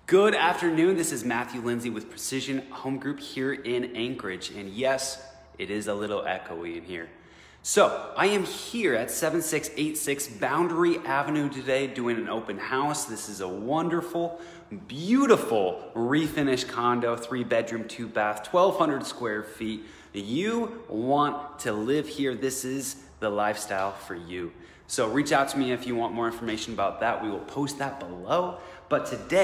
Good afternoon, this is Matthew Lindsay with Precision Home Group here in Anchorage. And yes, it is a little echoey in here. So I am here at 7686 Boundary Avenue today doing an open house. This is a wonderful, beautiful refinished condo, 3-bedroom, 2-bath, 1,200 square feet. You want to live here. This is the lifestyle for you. So reach out to me if you want more information about that. We will post that below. But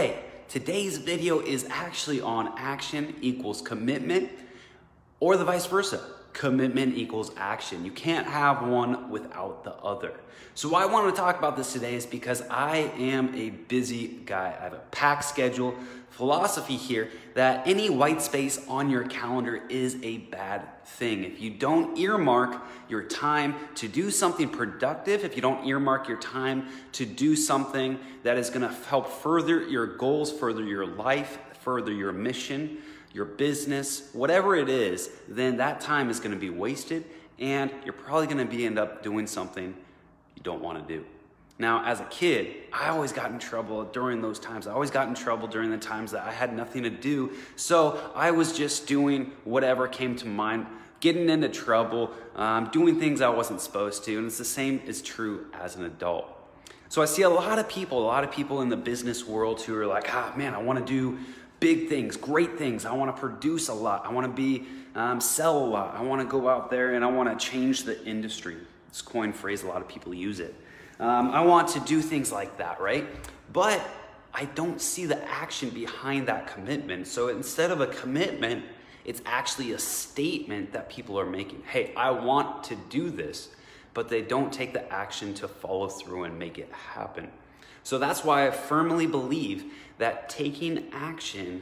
today's video is actually on action equals commitment, or the vice versa. Commitment equals action. You can't have one without the other. So why I want to talk about this today is because I am a busy guy. I have a packed schedule. Philosophy here that any white space on your calendar is a bad thing. If you don't earmark your time to do something productive, if you don't earmark your time to do something that is going to help further your goals, further your life, further your mission, your business, whatever it is, then that time is going to be wasted and you're probably going to end up doing something you don't want to do. Now, as a kid, I always got in trouble during those times. I always got in trouble during the times that I had nothing to do. So I was just doing whatever came to mind, getting into trouble, doing things I wasn't supposed to. And it's the same is true as an adult. So I see a lot of people in the business world who are like, man, I want to do big things, great things. I want to produce a lot. I want to sell a lot. I want to go out there and I want to change the industry. This coin phrase, a lot of people use it. I want to do things like that, right? But I don't see the action behind that commitment. So instead of a commitment, it's actually a statement that people are making. Hey, I want to do this, but they don't take the action to follow through and make it happen. So that's why I firmly believe that taking action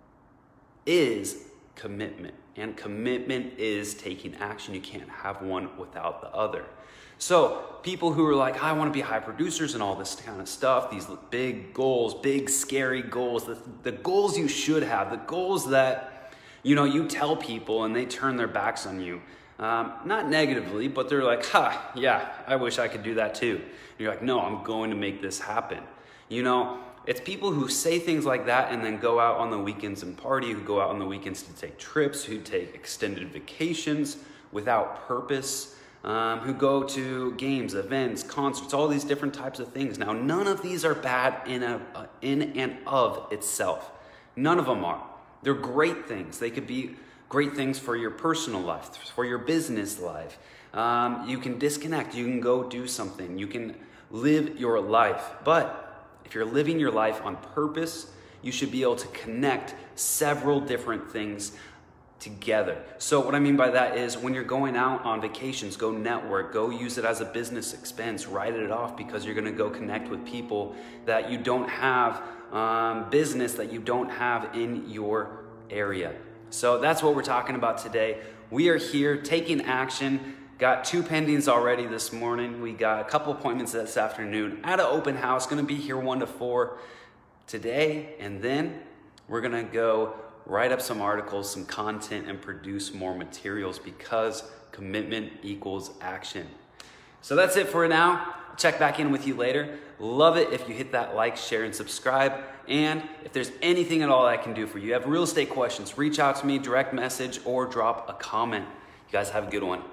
is commitment, and commitment is taking action. You can't have one without the other. So people who are like, I want to be high producers and all this kind of stuff, these big goals, big scary goals, the goals you should have, the goals that, you tell people and they turn their backs on you. Not negatively, but they're like, yeah, I wish I could do that too. And you're like, no, I'm going to make this happen. It's people who say things like that and then go out on the weekends and party, who go out on the weekends to take trips, who take extended vacations without purpose, who go to games, events, concerts, all these different types of things. Now, none of these are bad in and of itself. None of them are. They're great things. They could be great things for your personal life, for your business life. You can disconnect. You can go do something. You can live your life. But if you're living your life on purpose, you should be able to connect several different things together. So what I mean by that is when you're going out on vacations, go network, go use it as a business expense, write it off because you're going to go connect with people that you don't have, business that you don't have in your area. So that's what we're talking about today. We are here taking action. Got 2 pendings already this morning. We got a couple appointments this afternoon at an open house. Going to be here 1 to 4 today. And then we're going to go write up some articles, some content, and produce more materials because commitment equals action. So that's it for now. I'll check back in with you later. Love it if you hit that like, share, and subscribe. And if there's anything at all I can do for you, have real estate questions, reach out to me, direct message, or drop a comment. You guys have a good one.